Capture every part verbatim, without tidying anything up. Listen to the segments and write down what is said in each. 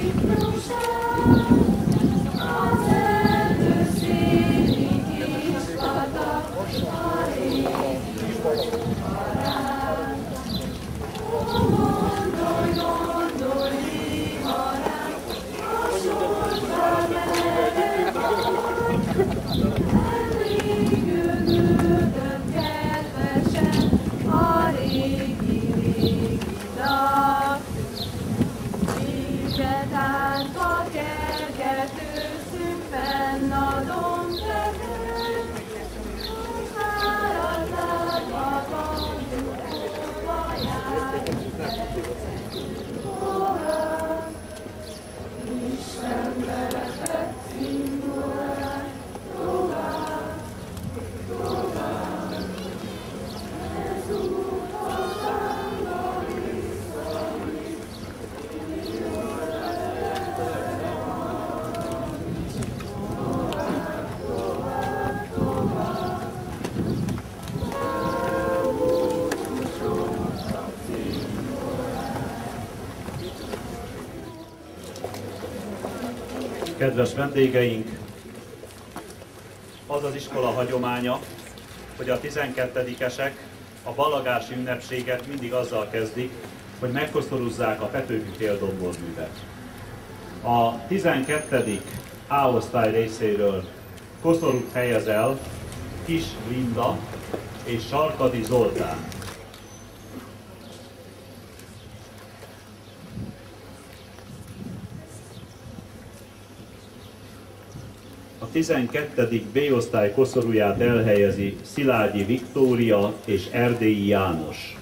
Kedves vendégeink, az az iskola hagyománya, hogy a tizenkettedikesek a ballagási ünnepséget mindig azzal kezdik, hogy megkosztoruzzák a Petőfi féldomborművet. A tizenkettedik A osztály részéről koszorút helyez el Kis Linda és Sarkadi Zoltán. A tizenkettedik B osztály koszorúját elhelyezi Szilágyi Viktória és Erdélyi János.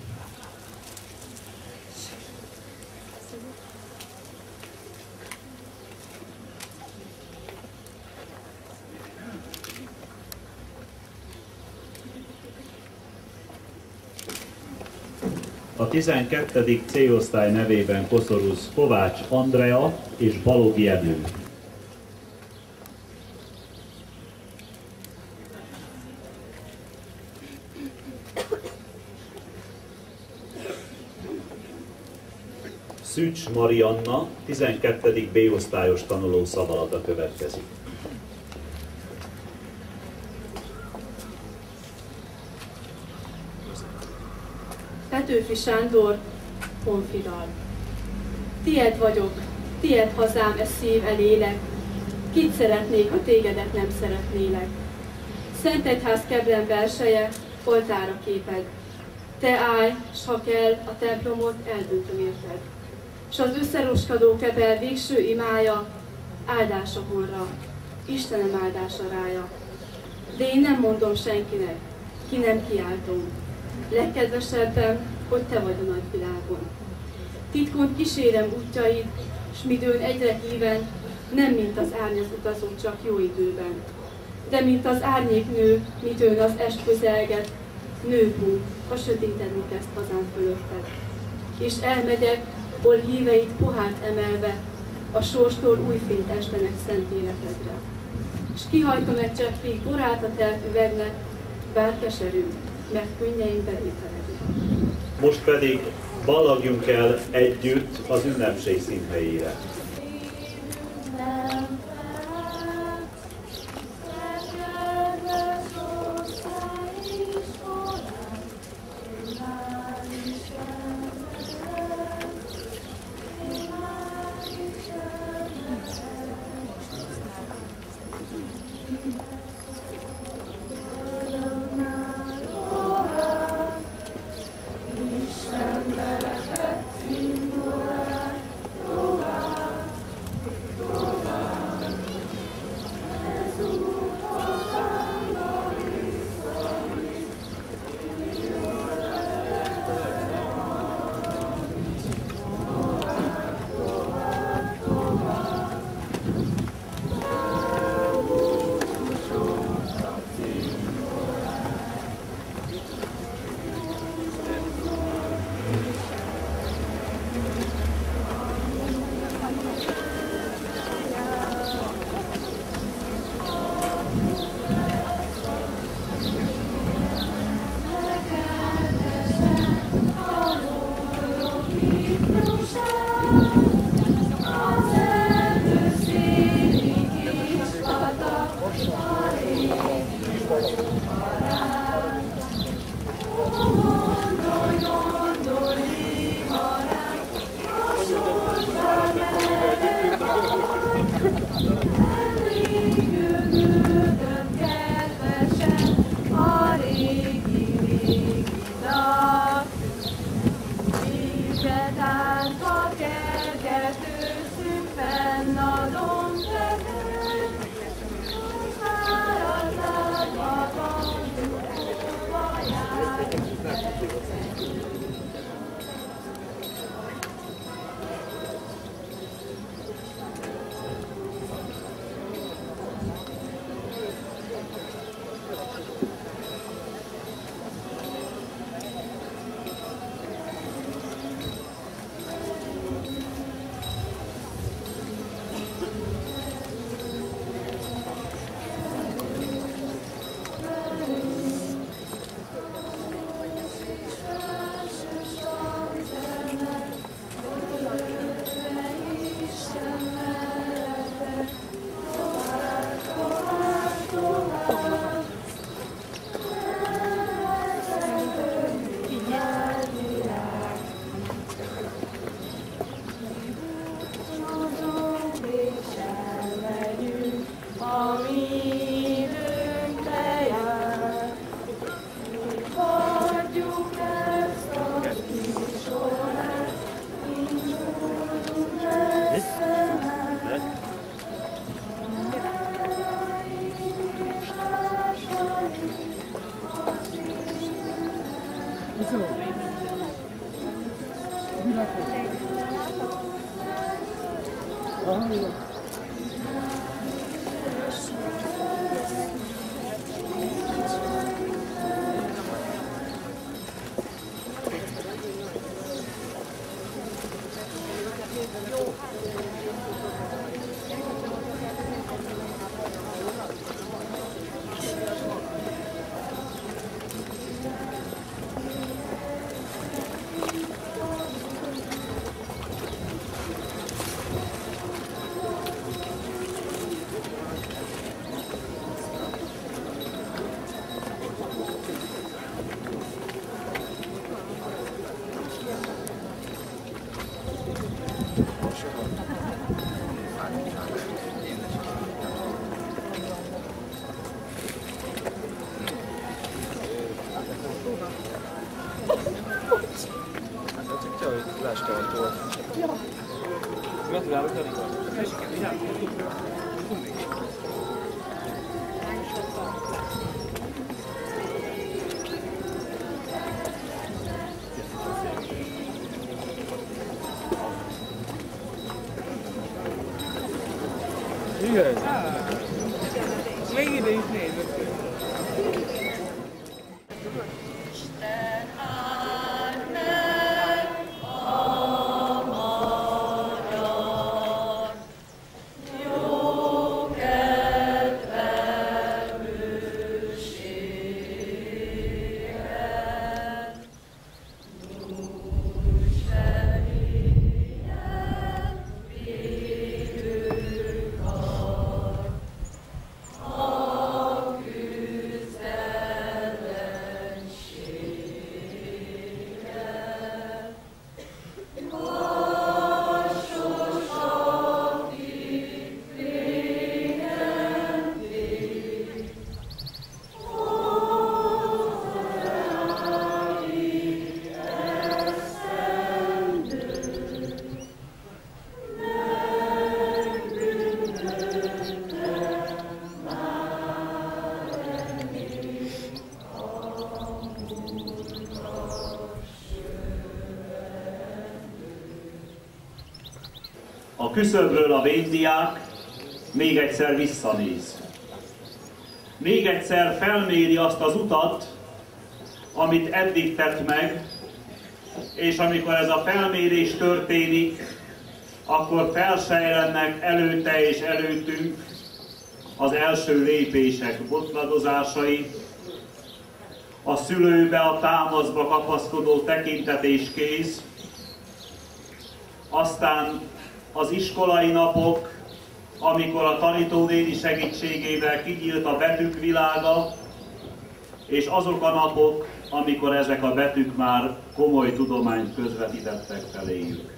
A tizenkettedik C osztály nevében koszorúz Kovács Andrea és Balogh Jenő. Szűcs Marianna, tizenkettedik B osztályos tanuló szavalata következik. Petőfi Sándor, honfidal. Tied vagyok, tied hazám, e szív, e lélek, kit szeretnék, ha tégedet nem szeretnélek. Szentegyház Keblen belseje, oltára képed. Te állj, s ha kell, a templomot eldöntöm érted. S az összeroskadó kebel végső imája, áldása honra, Istenem áldása rája. De én nem mondom senkinek, ki nem kiáltom. Legkedvesebben, hogy te vagy a nagyvilágon. Titkon kísérem útjaid, s midőn egyre híven, nem mint az árnyas utazó csak jó időben. De mint az árnyéknő, midőn az est közelget, nő hú, a sötétedni kezd hazám fölötted. És elmegyek, hol híveit pohát emelve, a sorstól új fényt estenek szent életedre. S kihajtom egy cseppig borát a telt üvegnek, bár keserű, mert könnyeim bevételednek. Most pedig ballagjunk el együtt az ünnepség színhelyére. A küszöbről a véndiák még egyszer visszanéz. Még egyszer felméri azt az utat, amit eddig tett meg, és amikor ez a felmérés történik, akkor felsejlennek előtte és előttünk az első lépések botladozásai, a szülőbe, a támaszba kapaszkodó tekintet és kéz, aztán az iskolai napok, amikor a tanítónéni segítségével kinyílt a betűk világa, és azok a napok, amikor ezek a betűk már komoly tudományt közvetítettek feléjük.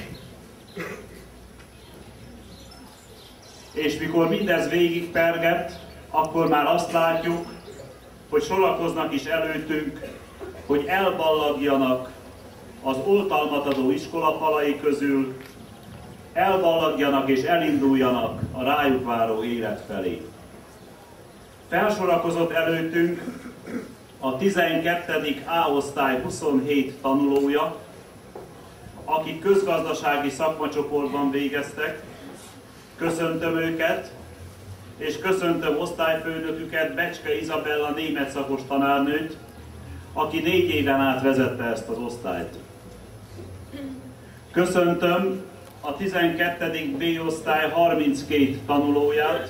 És mikor mindez végigperget, akkor már azt látjuk, hogy sorakoznak is előttünk, hogy elballagjanak az oltalmat adó iskolafalai közül, elballagjanak és elinduljanak a rájuk váró élet felé. Felsorakozott előttünk a tizenkettedik A osztály huszonhét tanulója, akik közgazdasági szakmacsoportban végeztek. Köszöntöm őket, és köszöntöm osztályfőnöküket, Becske Izabella német szakos tanárnőt, aki négy éven át vezette ezt az osztályt. Köszöntöm a tizenkettedik B osztály harminckét tanulóját.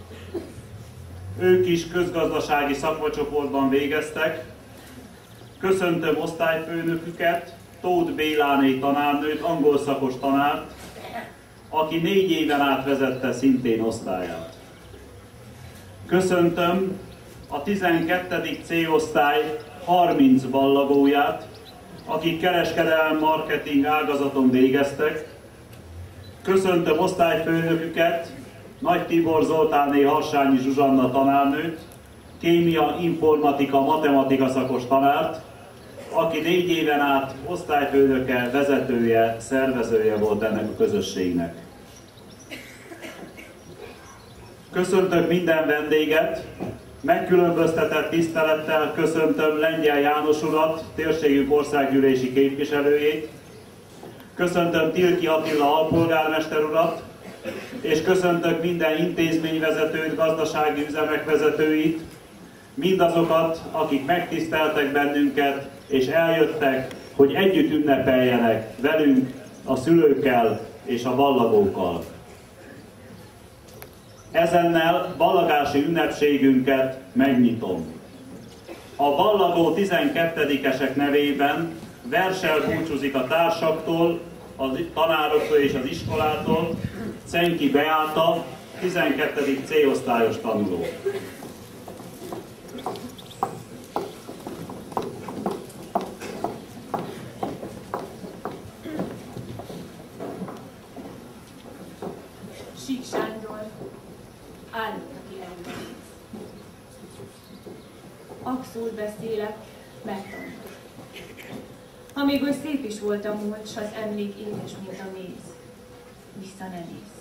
Ők is közgazdasági szakmacsoportban végeztek. Köszöntöm osztályfőnöküket, Tóth Béláné tanárnőt, angol szakos tanárt, aki négy éven át vezette szintén osztályát. Köszöntöm a tizenkettedik C osztály harminc ballagóját, akik kereskedelmi marketing ágazaton végeztek. Köszöntöm osztályfőnöküket, Nagy Tibor Zoltáné Harsányi Zsuzsanna tanárnőt, kémia, informatika, matematika szakos tanárt, aki négy éven át osztályfőnöke, vezetője, szervezője volt ennek a közösségnek. Köszöntök minden vendéget, megkülönböztetett tisztelettel köszöntöm Lengyel János urat, térségünk országgyűlési képviselőjét, köszöntöm Tilki Attila alpolgármester urat, és köszöntök minden intézményvezetőt, gazdasági üzemek vezetőit, mindazokat, akik megtiszteltek bennünket, és eljöttek, hogy együtt ünnepeljenek velünk, a szülőkkel és a ballagókkal. Ezennel ballagási ünnepségünket megnyitom. A ballagó tizenkettedikesek nevében verssel búcsúzik a társaktól, a tanároktól és az iskolától Cenki Beáta, tizenkettedik C osztályos tanuló. Sík Sándor, állott, aki elmegy. Abszurd beszélek, megtanulok. Amíg oly szép is volt a múlt, s az emlék édes, mint a méz, vissza ne néz.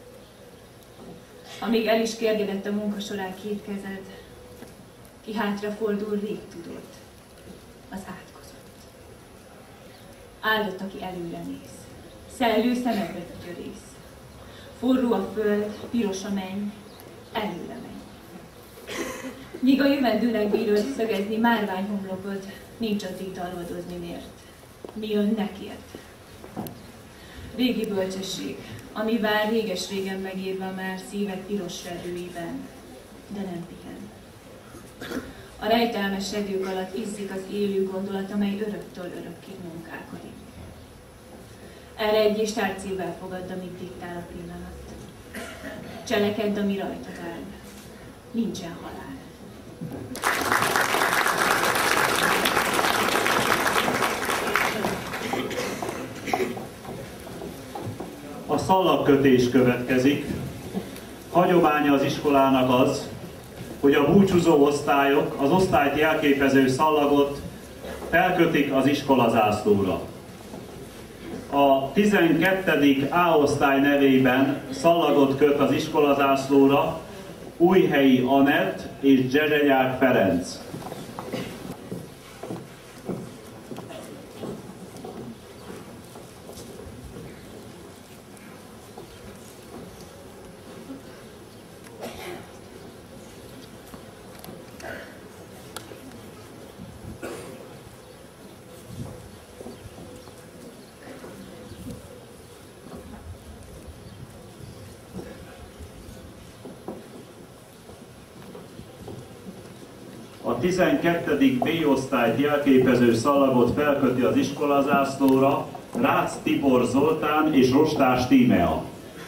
Amíg el is kérdedett a munka során két kezed, ki hátrafordul, rég tudod, az átkozott. Áldott, aki előre néz, szellő szemekbe györész. Forró a föld, piros a menny, előre menj. Míg a jövendőnek bírod szögezni márvány homlokod, nincs addig dalvadozni miért. Mi jön nekért? Régi bölcsesség, ami vár réges-régen megírva már szíved piros redőiben, de nem pihen. A rejtelmes redők alatt izzik az élő gondolat, amely öröktől örökké munkálkodik. Erre egy és tárcével fogadd, amit diktál a pillanat. Cselekedd, ami rajtad áll. Nincsen halál. A szallagkötés következik. Hagyománya az iskolának az, hogy a búcsúzó osztályok az osztályt jelképező szallagot felkötik az iskola zászlóra. A tizenkettedik A osztály nevében szallagot köt az iskola zászlóra Újhelyi Anett és Zsezsenyák Ferenc. A tizenkettedik B osztályt jelképező szallagot felköti az iskolazászlóra Rácz Tibor Zoltán és Rostás Tímea.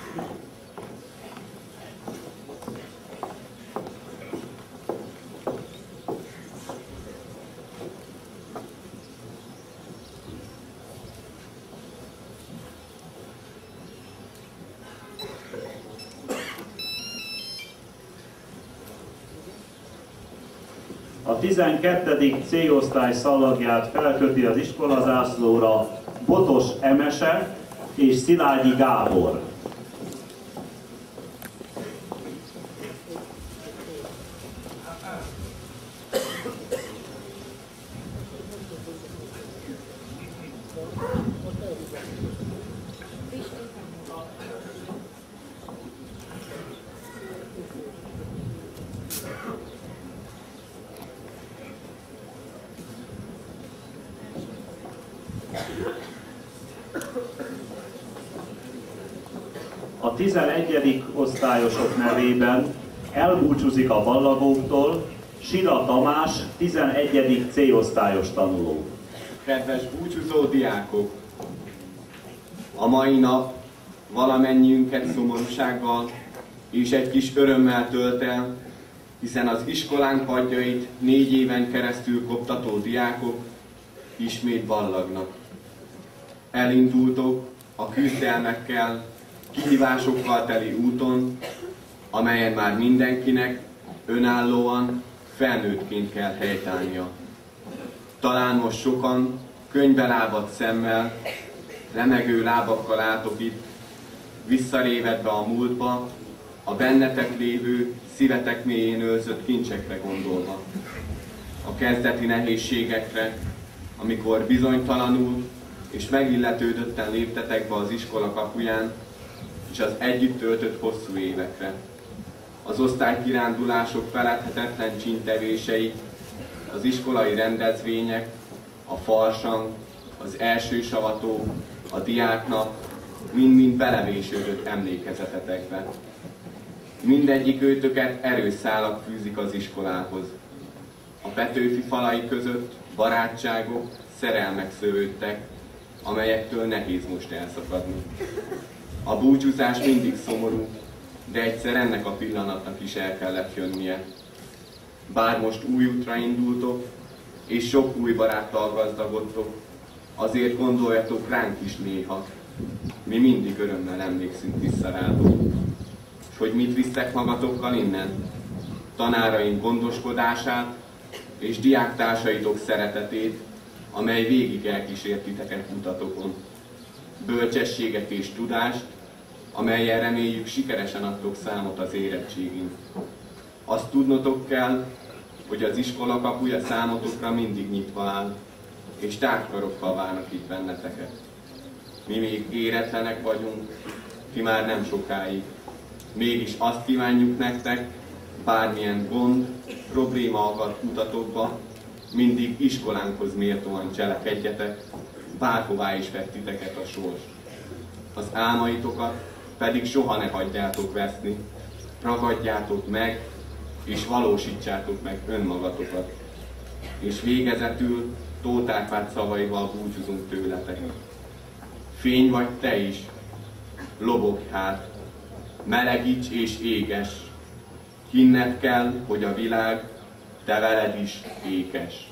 A tizenkettedik C osztály szallagját felköti az iskolazászlóra Botos Emese és Szilágyi Gábor. A tizenegyedik osztályosok nevében elbúcsúzik a ballagóktól Sira Tamás, tizenegyedik C osztályos tanuló. Kedves búcsúzó diákok! A mai nap valamennyiünket szomorúsággal és egy kis örömmel tölt el, hiszen az iskolánk padjait négy éven keresztül koptató diákok ismét ballagnak. Elindultok a küzdelmekkel, kihívásokkal teli úton, amelyen már mindenkinek önállóan, felnőttként kell helytállnia. Talán most sokan könnybe lábadt szemmel, remegő lábakkal álltok itt, visszarévedve a múltba, a bennetek lévő, szívetek mélyén őrzött kincsekre gondolva. A kezdeti nehézségekre, amikor bizonytalanul és megilletődötten léptetek be az iskola kapuján, és az együtt töltött hosszú évekre. Az osztálykirándulások feledhetetlen csíntevései, az iskolai rendezvények, a farsang, az első savató, a diáknap, mind-mind belevésődött emlékezetetekbe. Mindegyik őtöket erős szálak fűzik az iskolához. A Petőfi falai között barátságok, szerelmek szövődtek, amelyektől nehéz most elszakadni. A búcsúzás mindig szomorú, de egyszer ennek a pillanatnak is el kellett jönnie. Bár most új útra indultok, és sok új baráttal gazdagodtok, azért gondoljatok ránk is néha. Mi mindig örömmel emlékszünk vissza rátok. És hogy mit visztek magatokkal innen? Tanáraink gondoskodását és diáktársaitok szeretetét, amely végig elkísért titeket utatokon. Bölcsességet és tudást, amelyen reméljük sikeresen adtok számot az érettségén. Azt tudnotok kell, hogy az iskola kapuja számotokra mindig nyitva áll, és tárgykarokkal várnak itt benneteket. Mi még éretlenek vagyunk, ti már nem sokáig. Mégis azt kívánjuk nektek, bármilyen gond, probléma akad utatokba, mindig iskolánkhoz méltóan cselekedjetek, bárhová is vett titeket a sors. Az álmaitokat pedig soha ne hagyjátok veszni, ragadjátok meg, és valósítsátok meg önmagatokat. És végezetül Tóth Árpád szavaival búcsúzunk tőletek. Fény vagy te is, lobogj hát, melegíts és éges, hinned kell, hogy a világ te veled is ékes.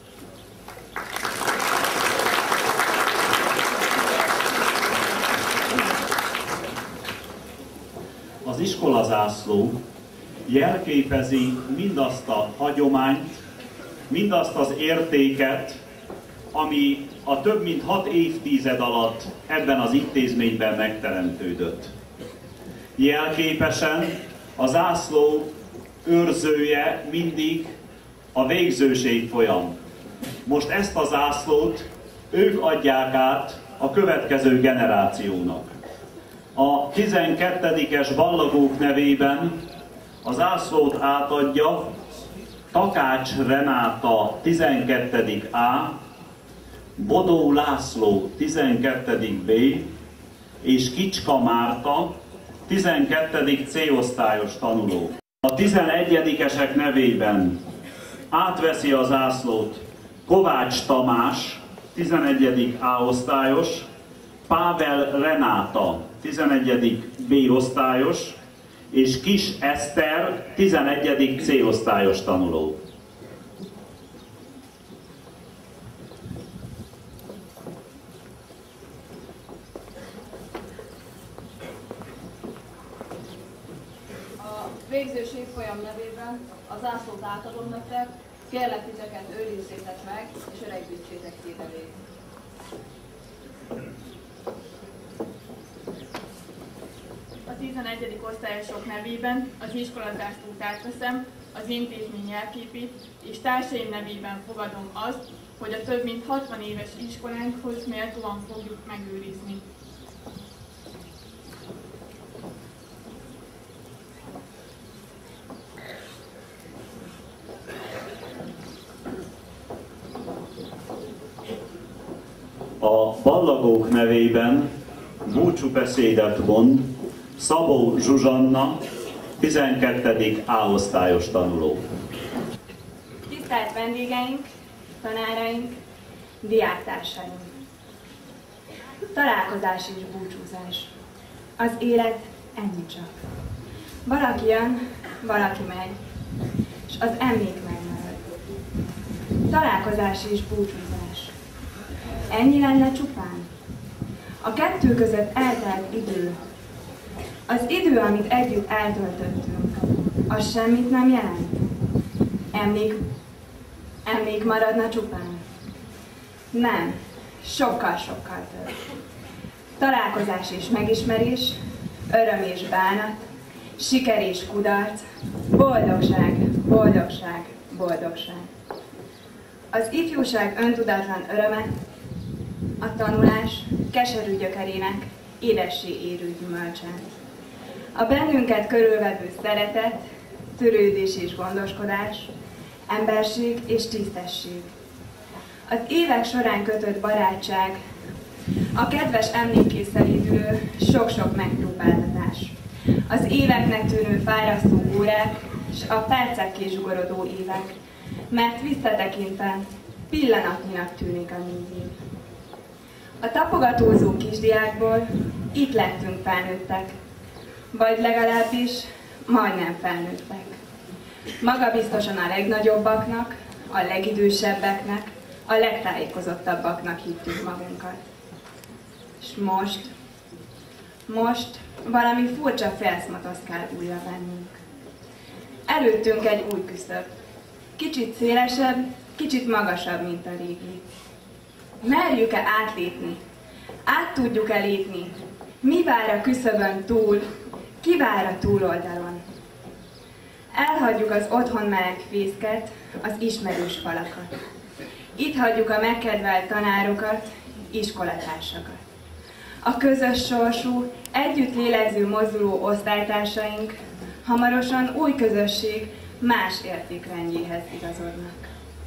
Az iskolazászló jelképezi mindazt a hagyományt, mindazt az értéket, ami a több mint hat évtized alatt ebben az intézményben megteremtődött. Jelképesen a zászló őrzője mindig a végzőség folyam. Most ezt a zászlót ők adják át a következő generációnak. A tizenkettedikes ballagók nevében a zászlót átadja Takács Renáta tizenkettedik A, Bodó László tizenkettedik B és Kicska Márta tizenkettedik C osztályos tanuló. A tizenegyedikesek nevében átveszi a zászlót Kovács Tamás, tizenegyedik A osztályos, Pável Renáta, tizenegyedik B osztályos, és Kis Eszter, tizenegyedik C osztályos tanuló. A végzőség folyam nevében a zászlót átadom nektek, kérlek titeket őrizzétek meg, és öregbítsétek hírnevét. tizenegyedik osztályosok nevében az iskolazászlót átveszem, az intézmény jelképét, és társaim nevében fogadom azt, hogy a több mint hatvan éves iskolánkhoz méltóan fogjuk megőrizni. A ballagók nevében búcsúbeszédet mond Szabó Zsuzsanna, tizenkettedik A osztályos tanuló. Tisztelt vendégeink, tanáraink, diáktársaink! Találkozás és búcsúzás. Az élet ennyi csak. Valaki jön, valaki megy, és az emlék megmarad. Találkozás és búcsúzás. Ennyi lenne csupán. A kettő között eltelt idő. Az idő, amit együtt eltöltöttünk, az semmit nem jelent. Emlék, emlék maradna csupán. Nem, sokkal-sokkal több. Találkozás és megismerés, öröm és bánat, siker és kudarc, boldogság, boldogság, boldogság. Az ifjúság öntudatlan öröme, a tanulás keserű gyökerének édessé érő gyümölcse. A bennünket körülvevő szeretet, törődés és gondoskodás, emberség és tisztesség. Az évek során kötött barátság, a kedves emlékészelítő sok-sok megpróbáltatás, az éveknek tűnő fárasztó órák, és a percekké zsugorodó évek, mert visszatekintve pillanatnyinak tűnik a négy év. A tapogatózó kisdiákból itt lettünk felnőttek, vagy legalábbis majdnem felnőttek. Magabiztosan a legnagyobbaknak, a legidősebbeknek, a legtájékozottabbaknak hittük magunkat. És most, most valami furcsa felszmatoszt kell újra vennünk. Előttünk egy új küszöb, kicsit szélesebb, kicsit magasabb, mint a régi. Merjük-e átlépni? Át tudjuk-e lépni? Mi vár a küszöbön túl? Ki vár a túloldalon? Elhagyjuk az otthon meleg fészket, az ismerős falakat. Itt hagyjuk a megkedvelt tanárokat, iskolatársakat. A közös sorsú, együtt lélegző mozduló osztálytársaink hamarosan új közösség más értékrendjéhez igazodnak.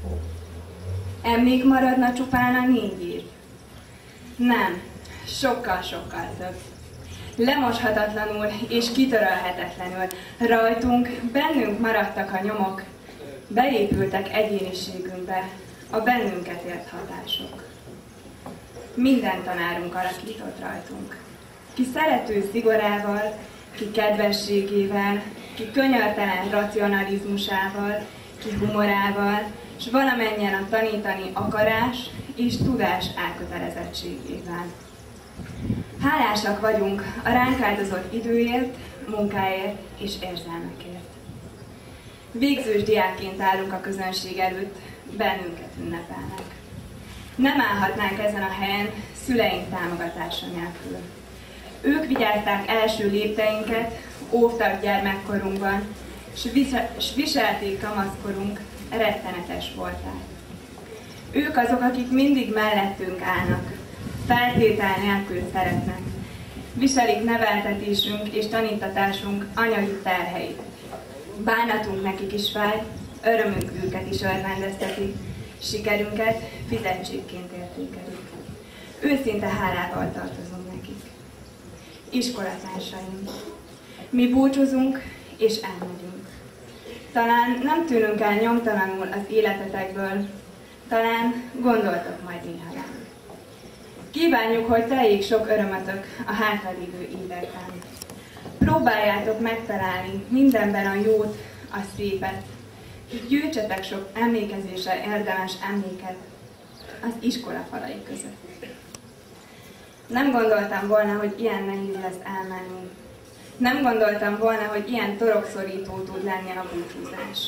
Emlék maradna csupán a négy év? Nem, sokkal-sokkal több. Lemoshatatlanul és kitörölhetetlenül rajtunk, bennünk maradtak a nyomok, beépültek egyéniségünkbe a bennünket ért hatások. Minden tanárunk alakított rajtunk. Ki szerető szigorával, ki kedvességével, ki könyörtelen racionalizmusával, ki humorával, és valamennyien a tanítani akarás és tudás elkötelezettségével. Hálásak vagyunk a ránk áldozott időért, munkáért és érzelmekért. Végzős diákként állunk a közönség előtt, bennünket ünnepelnek. Nem állhatnánk ezen a helyen szüleink támogatása nélkül. Ők vigyázták első lépteinket, óvtak gyermekkorunkban, s viselték kamaszkorunk rettenetes voltát. Ők azok, akik mindig mellettünk állnak, feltétel nélkül szeretnek. Viselik neveltetésünk és tanítatásunk anyagi terheit. Bánatunk nekik is fáj, örömünk őket is örvendezteti, sikerünket fizetségként értékelik. Őszinte hálával tartozunk nekik. Iskolatársaink. Mi búcsúzunk és elmegyünk. Talán nem tűnünk el nyomtalanul az életetekből, talán gondoltok majd néha ránk. Kívánjuk, hogy teljék sok örömötök a hátralévő években. Próbáljátok megtalálni mindenben a jót, a szépet, és gyűjtsetek sok emlékezésre érdemes emléket az iskola falai között. Nem gondoltam volna, hogy ilyen nehéz lesz elmenni. Nem gondoltam volna, hogy ilyen torokszorító tud lenni a búcsúzás.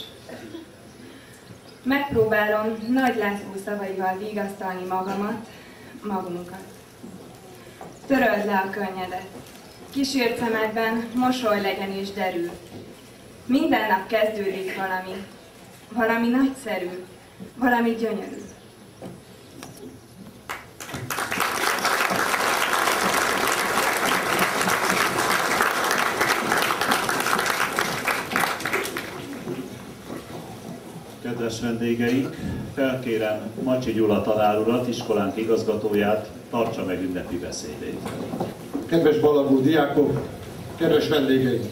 Megpróbálom Nagy László szavaival vigasztalni magamat, magunkat. Töröld le a könnyedet, Kis ércemedben mosoly legyen és derül. Minden nap kezdődik valami. Valami nagyszerű, valami gyönyörű. Kedves vendégeink, felkérem Macsi Gyula tanár urat, iskolánk igazgatóját, tartsa meg ünnepi beszédét. Kedves ballagó diákok, kedves vendégeink!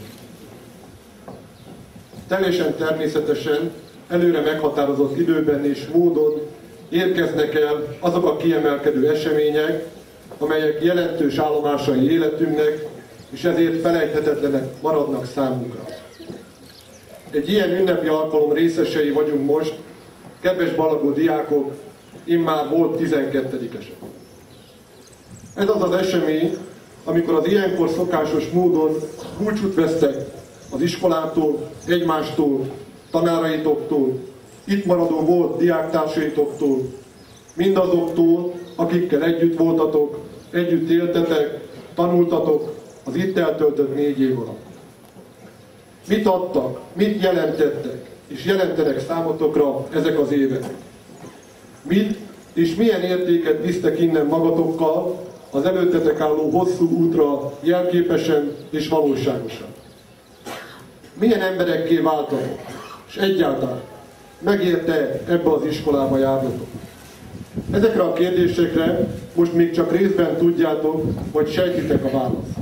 Teljesen természetesen, előre meghatározott időben és módon érkeznek el azok a kiemelkedő események, amelyek jelentős állomásai életünknek, és ezért felejthetetlenek maradnak számunkra. Egy ilyen ünnepi alkalom részesei vagyunk most, kedves ballagó diákok, immár volt tizenkettedikesek. Ez az az esemény, amikor az ilyenkor szokásos módon búcsút vesztek az iskolától, egymástól, tanáraitoktól, itt maradó volt diáktársaitoktól, mindazoktól, akikkel együtt voltatok, együtt éltetek, tanultatok az itt eltöltött négy év alatt. Mit adtak, mit jelentettek, és jelentenek számotokra ezek az évek? Mit és milyen értéket visztek innen magatokkal az előttetek álló hosszú útra jelképesen és valóságosan? Milyen emberekké váltatok, és egyáltalán megérte ebbe az iskolába járnotok? Ezekre a kérdésekre most még csak részben tudjátok, vagy sejtitek a választ.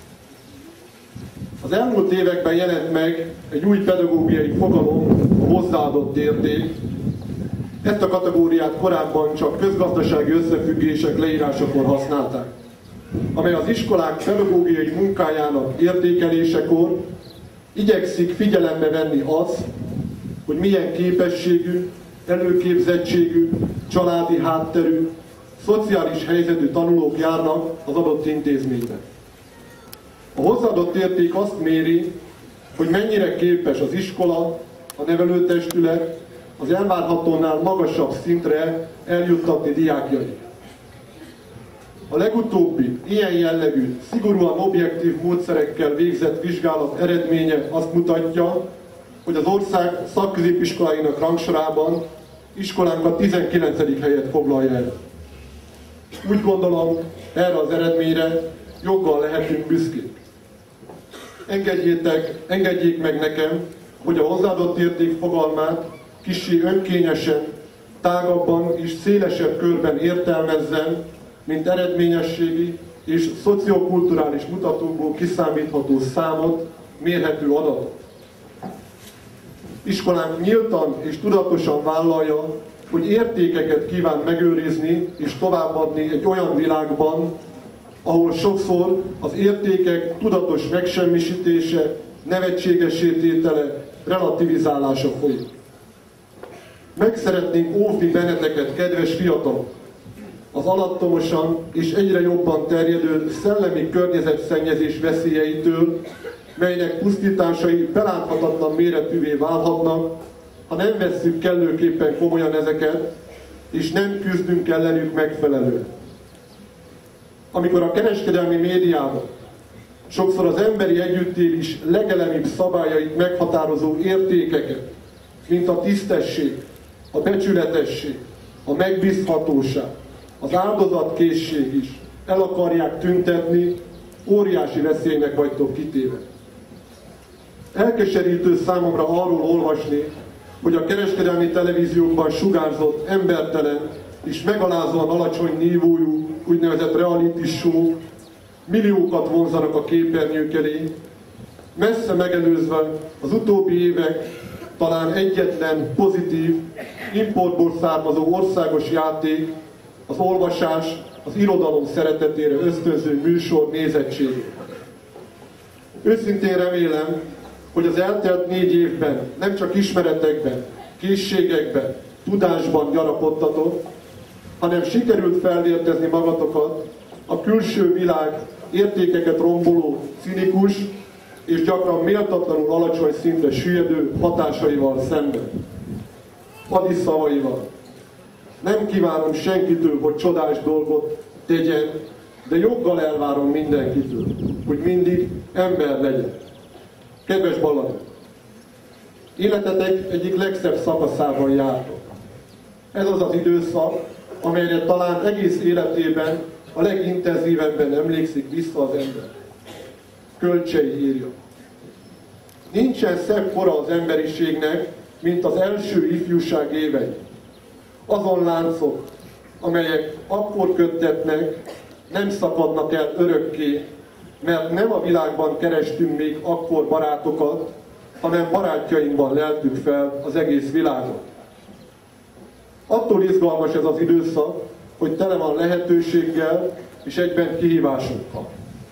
Az elmúlt években jelent meg egy új pedagógiai fogalom, a hozzáadott érték. Ezt a kategóriát korábban csak közgazdasági összefüggések leírásakor használták, amely az iskolák pedagógiai munkájának értékelésekor igyekszik figyelembe venni azt, hogy milyen képességű, előképzettségű, családi hátterű, szociális helyzetű tanulók járnak az adott intézményben. A hozzáadott érték azt méri, hogy mennyire képes az iskola, a nevelőtestület az elvárhatónál magasabb szintre eljuttatni diákjait. A legutóbbi ilyen jellegű, szigorúan objektív módszerekkel végzett vizsgálat eredménye azt mutatja, hogy az ország szakközépiskoláinak rangsorában iskolánk a tizenkilencedik helyet foglalja el. Úgy gondolom, erre az eredményre joggal lehetünk büszkék. Engedjétek, engedjék meg nekem, hogy a hozzáadott érték fogalmát kissé önkényesen, tágabban és szélesebb körben értelmezzem, mint eredményességi és szociokulturális mutatókból kiszámítható számot, mérhető adatot. Iskolánk nyíltan és tudatosan vállalja, hogy értékeket kíván megőrizni és továbbadni egy olyan világban, ahol sokszor az értékek tudatos megsemmisítése, nevetségessé tétele, relativizálása folyik. Meg szeretnénk óvni benneteket, kedves fiatalok, az alattomosan és egyre jobban terjedő szellemi környezetszennyezés veszélyeitől, melynek pusztításai beláthatatlan méretűvé válhatnak, ha nem vesszük kellőképpen komolyan ezeket, és nem küzdünk ellenük megfelelően. Amikor a kereskedelmi médiában sokszor az emberi együttélés legelemibb szabályait meghatározó értékeket, mint a tisztesség, a becsületesség, a megbízhatóság, az áldozatkészség is el akarják tüntetni, óriási veszélynek vagytok kitéve. Elkeserítő számomra arról olvasni, hogy a kereskedelmi televíziókban sugárzott embertelen és megalázóan alacsony nívójú úgynevezett reality show milliókat vonzanak a képernyők elé, messze megelőzve az utóbbi évek talán egyetlen pozitív, importból származó országos játék, az olvasás, az irodalom szeretetére ösztönző műsor nézettségét. Őszintén remélem, hogy az eltelt négy évben nem csak ismeretekben, készségekben, tudásban gyarapodtatok, hanem sikerült felvértezni magatokat a külső világ értékeket romboló, cinikus és gyakran méltatlanul alacsony szintre süllyedő hatásaival szemben. Adi szavaival. Nem kívánom senkitől, hogy csodás dolgot tegyen, de joggal elvárom mindenkitől, hogy mindig ember legyen. Kedves ballagok! Életetek egyik legszebb szakaszában jártok. Ez az az időszak, amelyre talán egész életében a legintenzívebben emlékszik vissza az ember. Kölcsei írja. Nincsen szebb kora az emberiségnek, mint az első ifjúság évei. Azon láncok, amelyek akkor köttetnek, nem szakadnak el örökké, mert nem a világban kerestünk még akkor barátokat, hanem barátjainkban leltük fel az egész világot. Attól izgalmas ez az időszak, hogy tele van lehetőséggel és egyben kihívásokkal.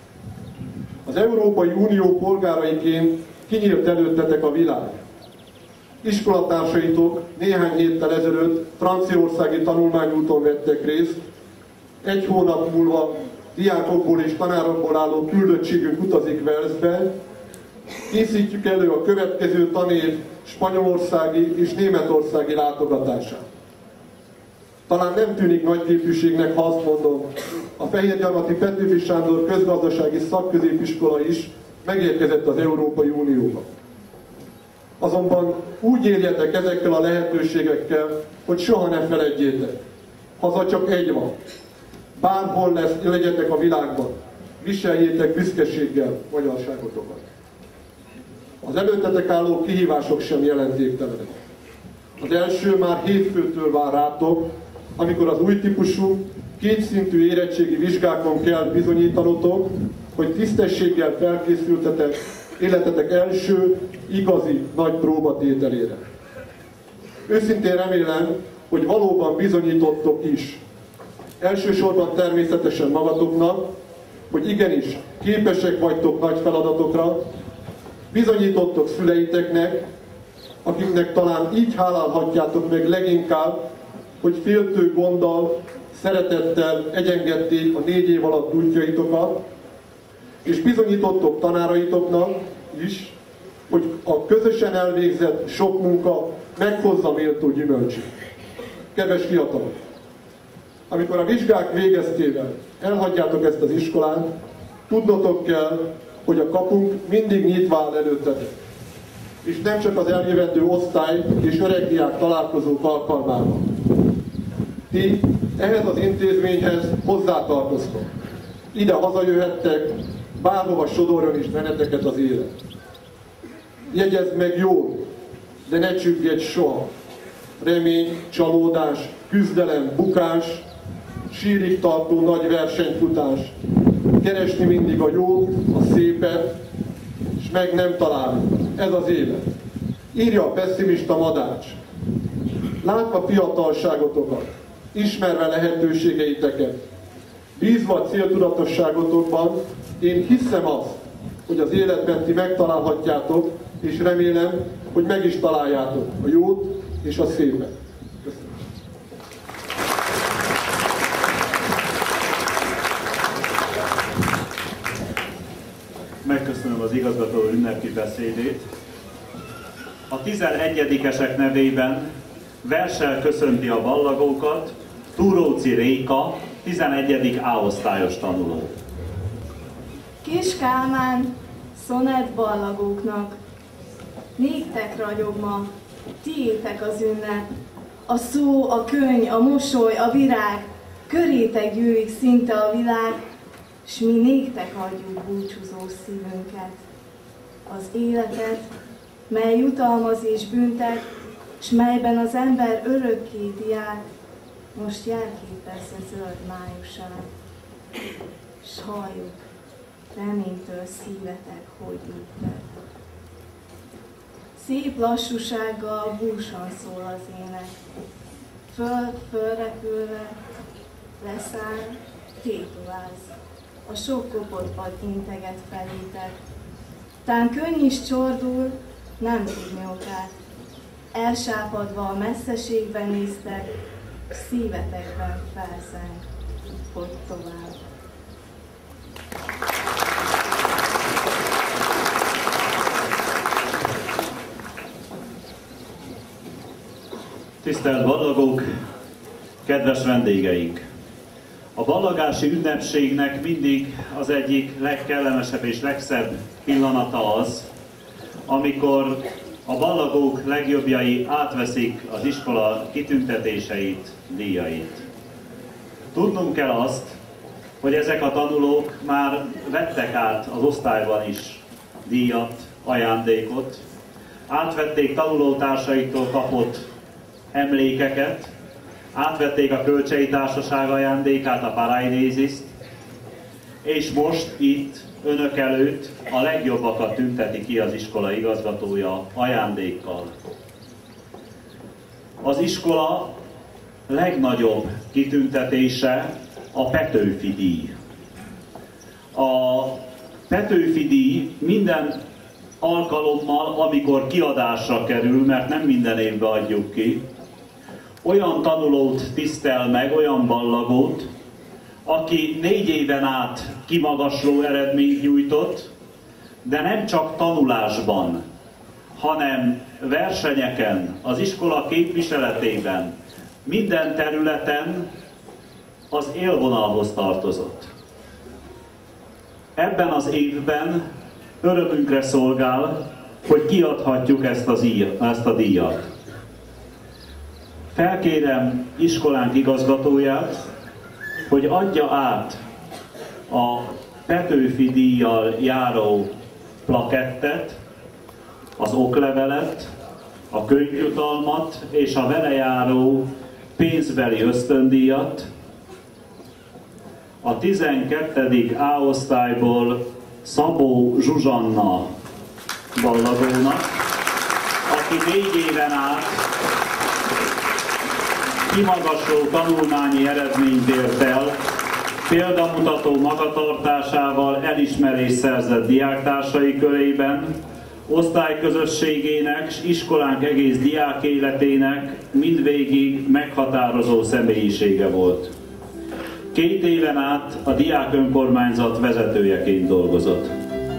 Az Európai Unió polgáraiként kinyílt előttetek a világ. Iskolatársaitok néhány héttel ezelőtt franciaországi tanulmányúton vettek részt, egy hónap múlva diákokból és tanárokból álló küldöttségünk utazik Walesbe, készítjük elő a következő tanév spanyolországi és németországi látogatását. Talán nem tűnik nagy képűségnek, ha azt mondom, a Fehérgyarmati Petőfi Sándor közgazdasági szakközépiskola is megérkezett az Európai Unióba. Azonban úgy éljetek ezekkel a lehetőségekkel, hogy soha ne feledjétek. Haza csak egy van. Bárhol lesz, legyetek a világban. Viseljétek büszkeséggel magyarságotokat. Az előttetek álló kihívások sem jelentéktelenek. Az első már hétfőtől vár rátok, amikor az új típusú, kétszintű érettségi vizsgákon kell bizonyítanotok, hogy tisztességgel felkészültetek életetek első, igazi nagy próbatételére. Őszintén remélem, hogy valóban bizonyítottok is. Elsősorban természetesen magatoknak, hogy igenis képesek vagytok nagy feladatokra, bizonyítottok szüleiteknek, akiknek talán így hálálhatjátok meg leginkább, hogy féltő gonddal, szeretettel egyengedték a négy év alatt útjaitokat, és bizonyítottok tanáraitoknak is, hogy a közösen elvégzett sok munka meghozza méltó gyümölcsét. Kedves fiatalok! Amikor a vizsgák végeztével elhagyjátok ezt az iskolát, tudnotok kell, hogy a kapunk mindig nyitva áll előttetek. És nem csak az eljövendő osztály és öregdiák találkozók alkalmával. Ti ehhez az intézményhez hozzátartoztok. Ide hazajöhettek, bárhova sodorjon is benneteket az élet. Jegyezd meg jól, de ne csüggedj soha. Remény, csalódás, küzdelem, bukás, sírig tartó nagy versenyfutás. Keresni mindig a jót, a szépet, és meg nem találni. Ez az élet. Írja a pessimista Madács. Látva fiatalságotokat, ismerve lehetőségeiteket, bízva a céltudatosságotokban, én hiszem azt, hogy az életben ti megtalálhatjátok, és remélem, hogy meg is találjátok a jót és a szépet. Köszönöm. Megköszönöm az igazgató ünnepi beszédét. A tizenegyedikesek nevében verssel köszönti a ballagókat Túróci Réka, tizenegyedik A-osztályos tanuló. Kis Kálmán, szonett ballagóknak, néktek ragyog ma, tiétek az ünnep, a szó, a könny, a mosoly, a virág, körétek gyűlik szinte a világ, s mi néktek adjuk búcsúzó szívünket. Az életet, mely jutalmaz és büntet, s melyben az ember örökké diák, most jelképezze zöld májuság. S halljuk, reménytől szívetek, hogy nyugtet. Szép lassúsággal búsan szól az ének. Föld fölrepülve, leszáll, tétoláz. A sok kopott pad integet felétek. Tán könny is csordul, nem tudni okát. Elsápadva a messzeségben néztek, szívetekben felszeng, hogy tovább. Tisztelt ballagók, kedves vendégeink! A ballagási ünnepségnek mindig az egyik legkellemesebb és legszebb pillanata az, amikor a ballagók legjobbjai átveszik az iskola kitüntetéseit, díjait. Tudnunk kell azt, hogy ezek a tanulók már vettek át az osztályban is díjat, ajándékot, átvették tanulótársaiktól kapott emlékeket, átvették a Kölcsei Társaság ajándékát, a Parainéziszt, és most itt, önök előtt a legjobbakat tünteti ki az iskola igazgatója ajándékkal. Az iskola legnagyobb kitüntetése a Petőfi díj. A Petőfi díj minden alkalommal, amikor kiadásra kerül, mert nem minden évben adjuk ki, olyan tanulót tisztel meg, olyan ballagót, aki négy éven át kimagasló eredményt nyújtott, de nem csak tanulásban, hanem versenyeken, az iskola képviseletében, minden területen az élvonalhoz tartozott. Ebben az évben örömünkre szolgál, hogy kiadhatjuk ezt, az íj, ezt a díjat. Felkérem iskolánk igazgatóját, hogy adja át a Petőfi díjjal járó plakettet, az oklevelet, a könyvjutalmat és a vele járó pénzbeli ösztöndíjat a tizenkettedik A osztályból Szabó Zsuzsanna ballagónak, aki négy éven át kimagasló tanulmányi eredményt ért el, példamutató magatartásával elismerést szerzett diáktársai körében, osztályközösségének és iskolánk egész diák életének mindvégig meghatározó személyisége volt. Két éven át a diák önkormányzat vezetőjeként dolgozott.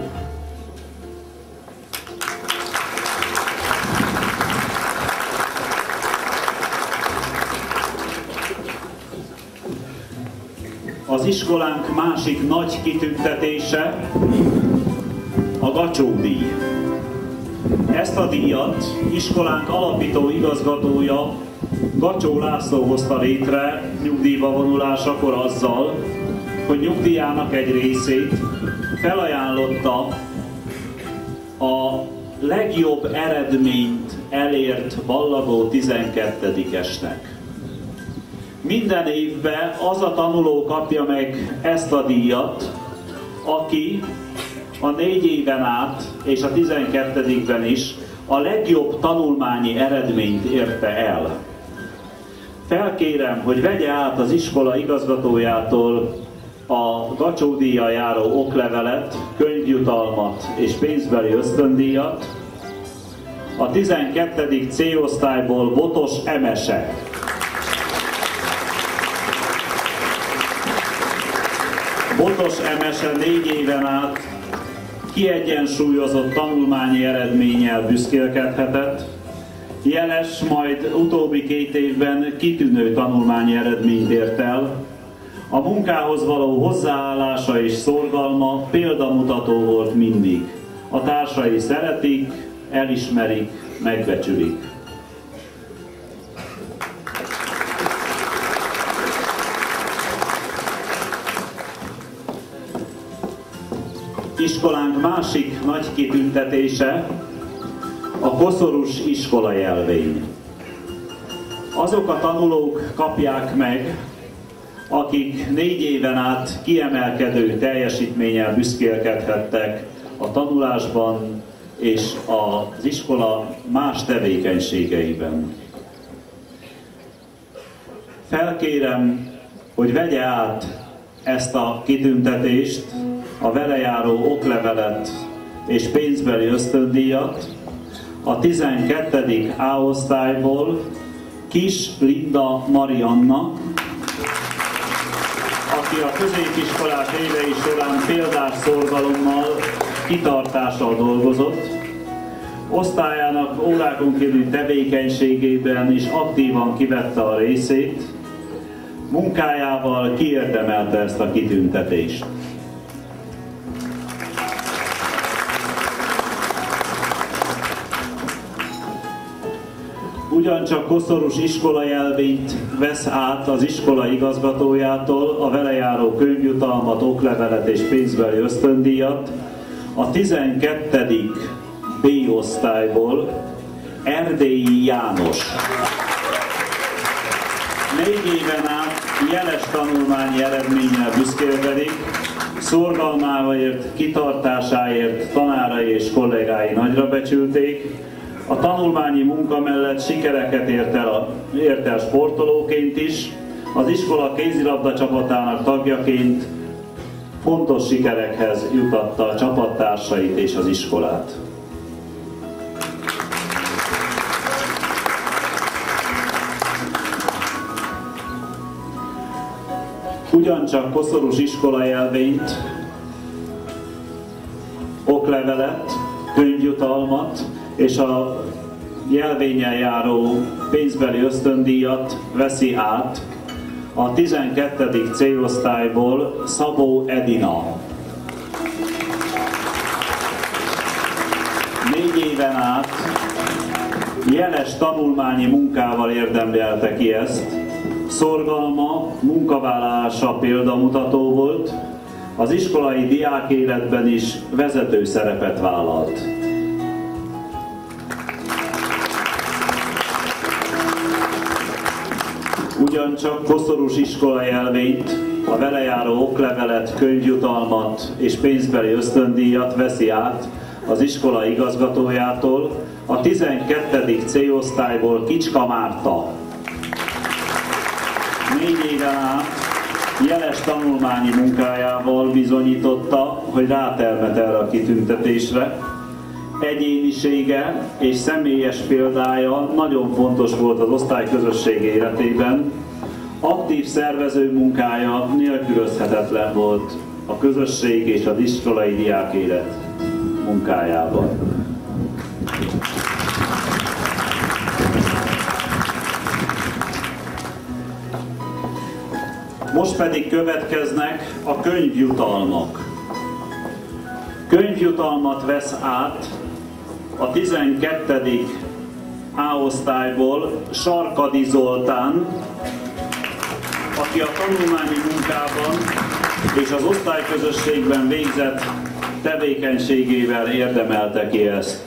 Az iskolánk másik nagy kitüntetése a Gacsó-díj. Ezt a díjat iskolánk alapító igazgatója Gacsó László hozta létre nyugdíjba vonulásakor azzal, hogy nyugdíjának egy részét felajánlotta a legjobb eredményt elért ballagó tizenkettedikesnek. Minden évben az a tanuló kapja meg ezt a díjat, aki a négy éven át és a tizenkettedikben is a legjobb tanulmányi eredményt érte el. Felkérem, hogy vegye át az iskola igazgatójától a Gacsó-díjjal járó oklevelet, könyvjutalmat és pénzbeli ösztöndíjat, a tizenkettedik C osztályból Botos Emese. Botos Emese négy éven át kiegyensúlyozott tanulmányi eredménnyel büszkélkedhetett, jeles, majd utóbbi két évben kitűnő tanulmányi eredményt ért el. A munkához való hozzáállása és szorgalma példamutató volt mindig. A társai szeretik, elismerik, megbecsülik. Iskolánk másik nagy kitüntetése a koszorús iskolajelvény. Azok a tanulók kapják meg, akik négy éven át kiemelkedő teljesítménnyel büszkélkedhettek a tanulásban és az iskola más tevékenységeiben. Felkérem, hogy vegye át ezt a kitüntetést, a vele járó oklevelet és pénzbeli ösztöndíjat a tizenkettedik A osztályból Kis Linda Marianna, aki a középiskolák évei során példás szorgalommal, kitartással dolgozott, osztályának órákon kívüli tevékenységében is aktívan kivette a részét, munkájával kiérdemelte ezt a kitüntetést. Ugyancsak koszorús iskolajelvényt vesz át az iskola igazgatójától, a vele járó könyvjutalmat, oklevelet és pénzbeli ösztöndíjat a tizenkettedik B osztályból Erdélyi János. Négy éven át jeles tanulmányi eredménnyel büszkélkedik, szorgalmáért, kitartásáért tanárai és kollégái nagyra becsülték. A tanulmányi munka mellett sikereket ért el, a, ért el sportolóként is, az iskola kézilabda csapatának tagjaként fontos sikerekhez jutatta a csapattársait és az iskolát. Ugyancsak koszorús iskolajelvényt, oklevelet, könyvjutalmat és a jelvénnyel járó pénzbeli ösztöndíjat veszi át a tizenkettedik C osztályból Szabó Edina. Négy éven át jeles tanulmányi munkával érdemlelte ki ezt, szorgalma, munkavállalása példamutató volt, az iskolai diákéletben is vezető szerepet vállalt. Ugyancsak koszorús iskolajelvényt, a vele járó oklevelet, könyvjutalmat és pénzbeli ösztöndíjat veszi át az iskola igazgatójától, a tizenkettedik C osztályból Kicska Márta. Négy éven át jeles tanulmányi munkájával bizonyította, hogy rátermet erre a kitüntetésre. Egyénisége és személyes példája nagyon fontos volt az osztályközösség életében. Aktív szervező munkája nélkülözhetetlen volt a közösség és az iskolai diákélet munkájában. Most pedig következnek a könyvjutalmak. Könyvjutalmat vesz át a tizenkettedik A osztályból Sarkadi Zoltán, aki a tanulmányi munkában és az osztályközösségben végzett tevékenységével érdemelte ki ezt.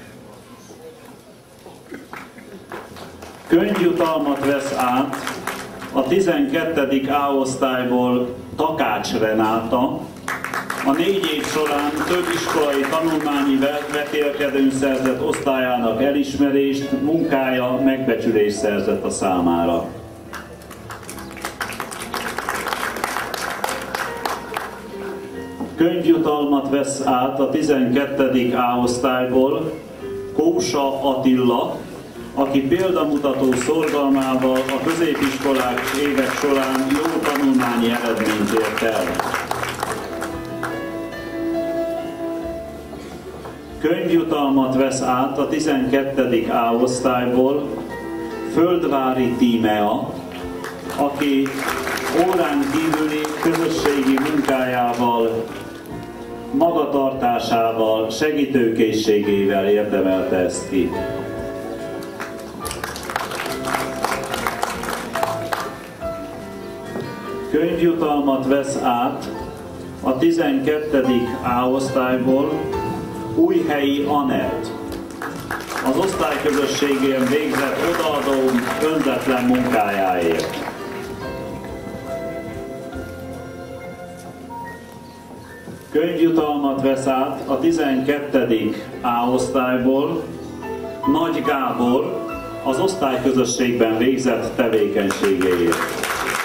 Könyvjutalmat vesz át a tizenkettedik A osztályból Takács Renáta, a négy év során több iskolai tanulmányi vetélkedőn szerzett osztályának elismerést, munkája megbecsülést szerzett a számára. Könyvjutalmat vesz át a tizenkettedik A osztályból Kósa Attila, aki példamutató szorgalmával a középiskolák évek során jó tanulmányi eredményt ért el. Könyvjutalmat vesz át a tizenkettedik A osztályból Földvári Tímea, aki órán kívüli közösségi munkájával, magatartásával, segítőkészségével érdemelte ezt ki. Könyvjutalmat vesz át a tizenkettedik A osztályból Újhelyi Anett, az osztályközösségén végzett odaadó önzetlen munkájáért. Könyvjutalmat vesz át a tizenkettedik A osztályból Nagy Gábor, az osztályközösségben végzett tevékenységéért.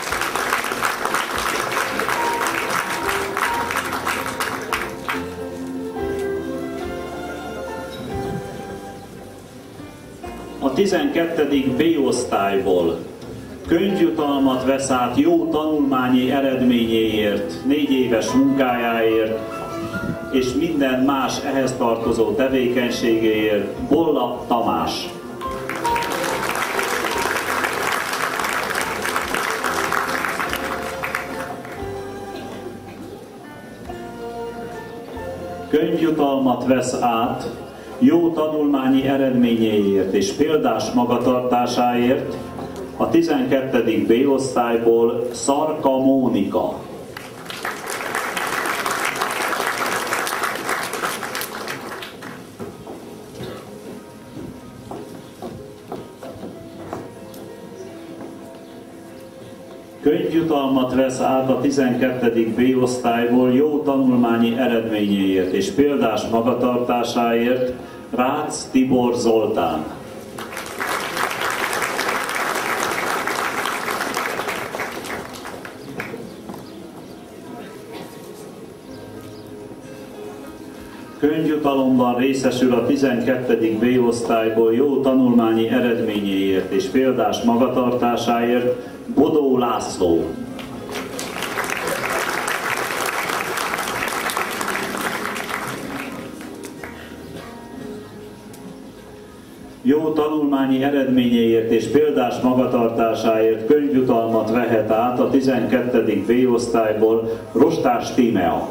A tizenkettedik B osztályból könyvjutalmat vesz át jó tanulmányi eredményéért, négy éves munkájáért és minden más ehhez tartozó tevékenységéért Bolla Tamás. könyvjutalmat vesz át jó tanulmányi eredményéért és példás magatartásáért a tizenkettedik B osztályból Szarka Mónika. Könyvjutalmat vesz át a tizenkettedik B osztályból jó tanulmányi eredményéért és példás magatartásáért Rácz Tibor Zoltán. Könyvjutalomban részesül a tizenkettedik B osztályból jó tanulmányi eredményéért és példás magatartásáért Bodó László. Jó tanulmányi eredményéért és példás magatartásáért könyvjutalmat vehet át a tizenkettedik B osztályból Rostás Tímea.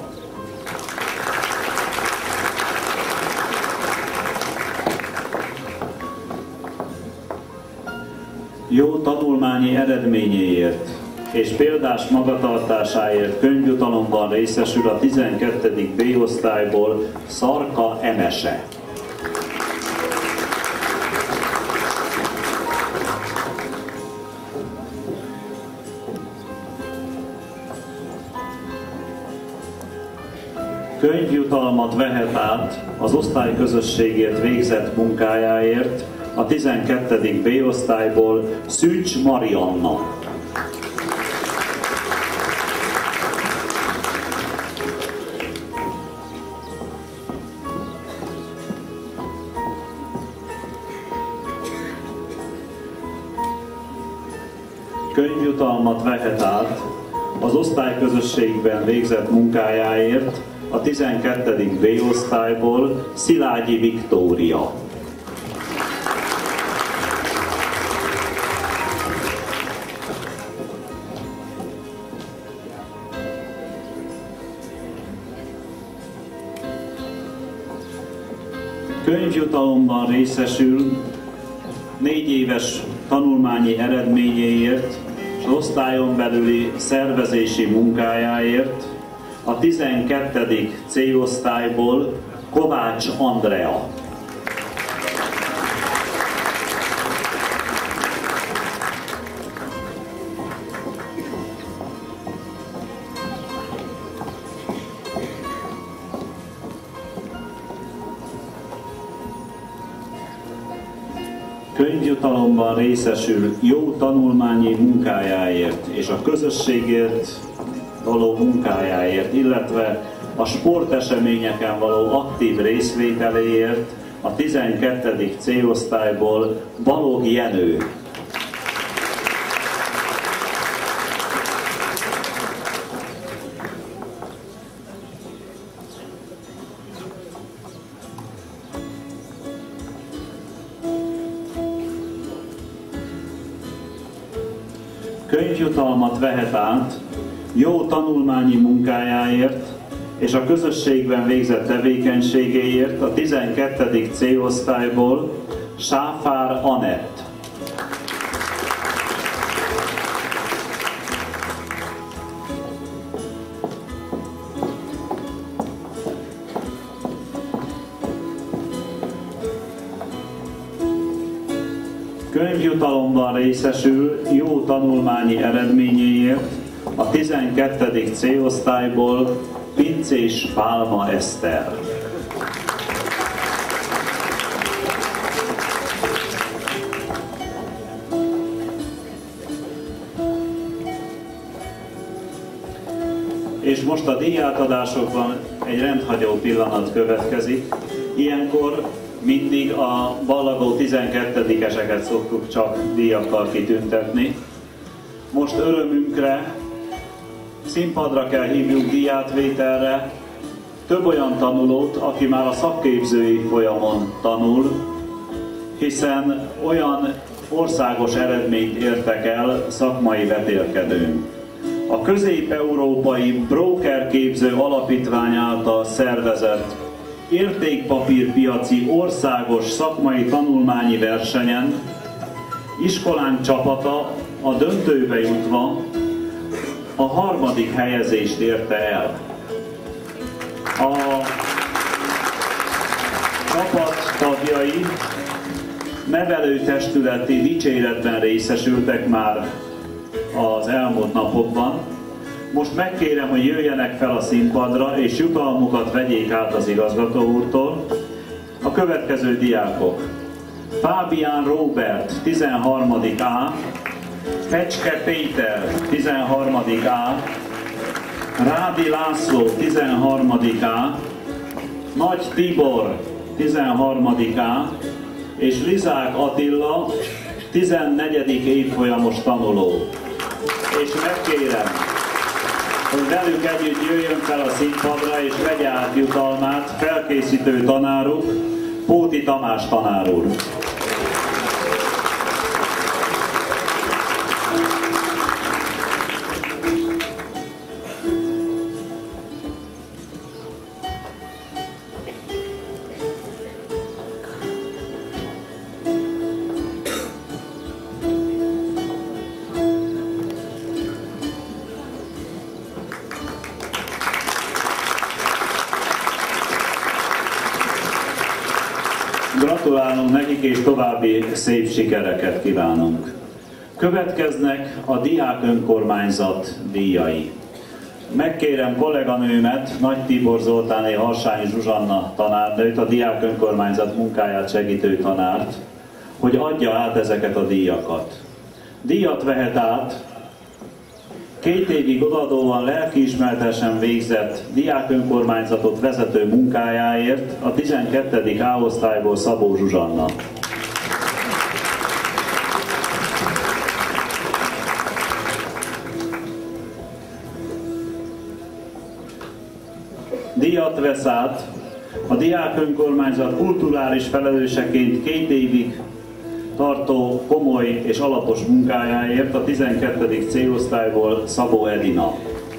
Jó tanulmányi eredményéért és példás magatartásáért könyvjutalomban részesül a tizenkettedik B osztályból Szarka Emese. Könyvjutalmat vehet át az osztályközösségért végzett munkájáért a tizenkettedik B osztályból Szűcs Marianna. Könyvjutalmat vehet át az osztályközösségben végzett munkájáért a tizenkettedik B osztályból Szilágyi Viktória. Könyvjutalomban részesül négy éves tanulmányi eredményéért és az osztályon belüli szervezési munkájáért a tizenkettedik C osztályból Kovács Andrea. Könyvjutalomban részesül jó tanulmányi munkájáért és a közösségért való munkájáért, illetve a sporteseményeken való aktív részvételéért a tizenkettedik C osztályból Balog Jenő. Könyvjutalmat vehet át jó tanulmányi munkájáért és a közösségben végzett tevékenységéért a tizenkettedik C osztályból Sáfár Anett. Könyvjutalomban részesül jó tanulmányi eredményéért a tizenkettedik C osztályból Pincés Pálma Eszter. És most a díjátadásokban egy rendhagyó pillanat következik. Ilyenkor mindig a ballagó tizenkettedikeseket szoktuk csak díjakkal kitüntetni. Most örömünkre színpadra kell hívjuk díjátvételre több olyan tanulót, aki már a szakképzői folyamon tanul, hiszen olyan országos eredményt értek el szakmai vetélkedőn. A Közép-Európai Broker Képző Alapítvány által szervezett értékpapírpiaci országos szakmai tanulmányi versenyen iskolánk csapata a döntőbe jutva a harmadik helyezést érte el. A csapat tagjai nevelőtestületi dicséretben részesültek már az elmúlt napokban. Most megkérem, hogy jöjjenek fel a színpadra, és jutalmukat vegyék át az igazgató úrtól. A következő diákok: Fábián Róbert, tizenharmadik A, Fecske Péter, tizenharmadik A, Rádi László, tizenharmadik A, Nagy Tibor, tizenharmadik A, és Lizák Attila, tizennegyedik évfolyamos tanuló. És megkérem, hogy velük együtt jöjjön fel a színpadra és vegye át jutalmát felkészítő tanáruk, Póti Tamás tanár úr. Gratulálunk nekik, és további szép sikereket kívánunk. Következnek a diák önkormányzat díjai. Megkérem kolléganőmet, Nagy Tibor Zoltáné Harsányi Zsuzsanna tanárnőt, a diák önkormányzat munkáját segítő tanárt, hogy adja át ezeket a díjakat. Díjat vehet át két évig odadóan lelkiismeretesen végzett diák önkormányzatot vezető munkájáért a tizenkettedik A osztályból Szabó Zsuzsanna. Díjat vesz át a diák önkormányzat kulturális felelőseként két évig tartó komoly és alapos munkájáért a tizenkettedik C osztályból Szabó Edina.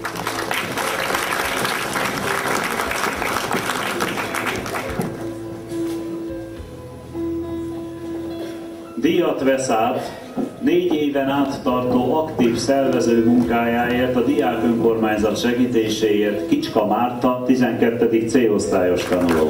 Díjat vesz át négy éven át tartó aktív szervező munkájáért a diák önkormányzat segítéséért Kicska Márta, tizenkettedik C osztályos tanuló.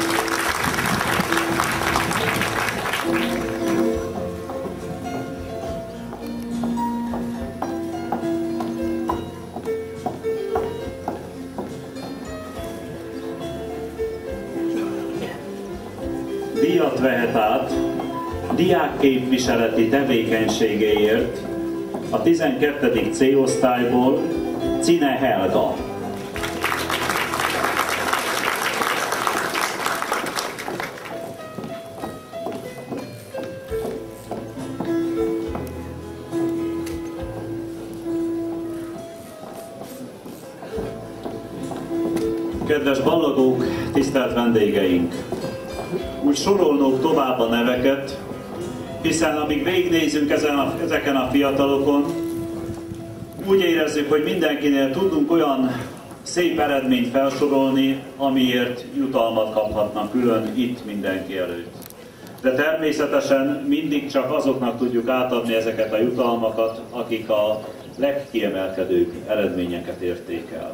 Díjat vehet át diákképviseleti tevékenységéért a tizenkettedik C osztályból Cine Helga. Kedves ballagók, tisztelt vendégeink! Úgy sorolnunk tovább a neveket, hiszen amíg végignézünk ezen a, ezeken a fiatalokon, úgy érezzük, hogy mindenkinél tudunk olyan szép eredményt felsorolni, amiért jutalmat kaphatnak külön itt mindenki előtt. De természetesen mindig csak azoknak tudjuk átadni ezeket a jutalmakat, akik a legkiemelkedőbb eredményeket érték el.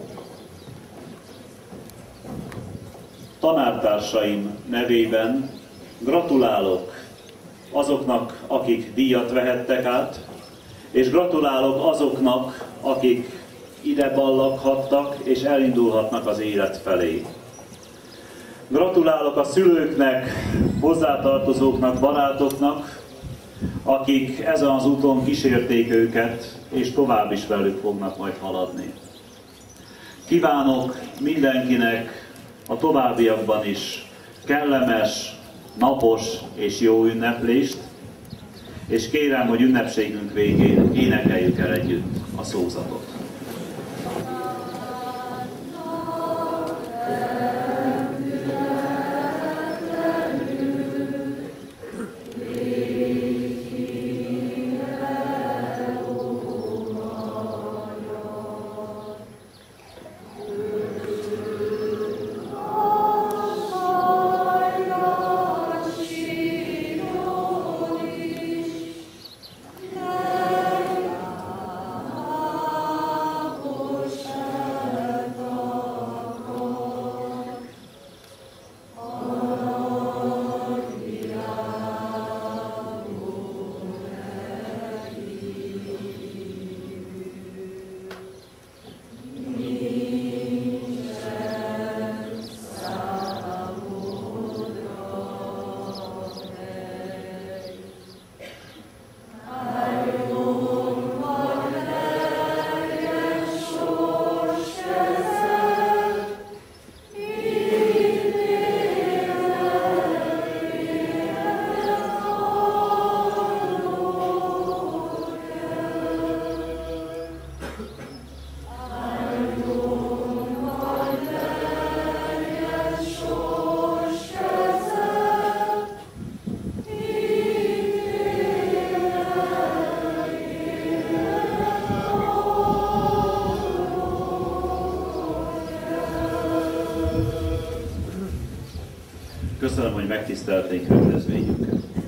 Tanártársaim nevében gratulálok azoknak, akik díjat vehettek át, és gratulálok azoknak, akik ide ballaghattak és elindulhatnak az élet felé. Gratulálok a szülőknek, hozzátartozóknak, barátoknak, akik ezen az úton kísérték őket, és tovább is velük fognak majd haladni. Kívánok mindenkinek a továbbiakban is kellemes, napos és jó ünneplést, és kérem, hogy ünnepségünk végén énekeljük el együtt a szózatot. hogy megtisztelték rendezvényünket.